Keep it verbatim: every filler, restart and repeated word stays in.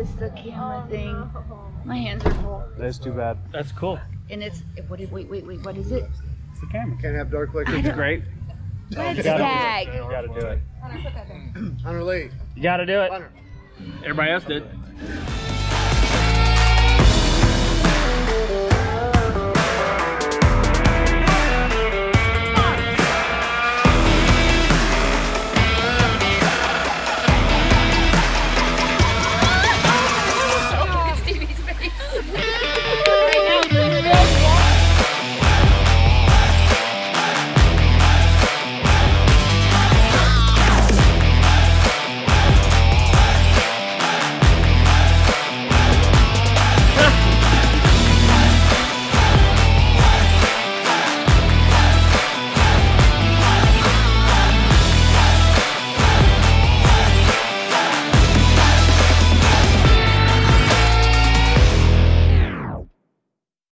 this the camera thing? My hands are full. That's too bad. That's cool. And it's what? Is, wait, wait, wait. What is it? It's the camera. Can't have dark liquor. It's great. Red You gotta, stag. you gotta do it. Hunter Lee. You gotta do it. Hunter. Everybody else did.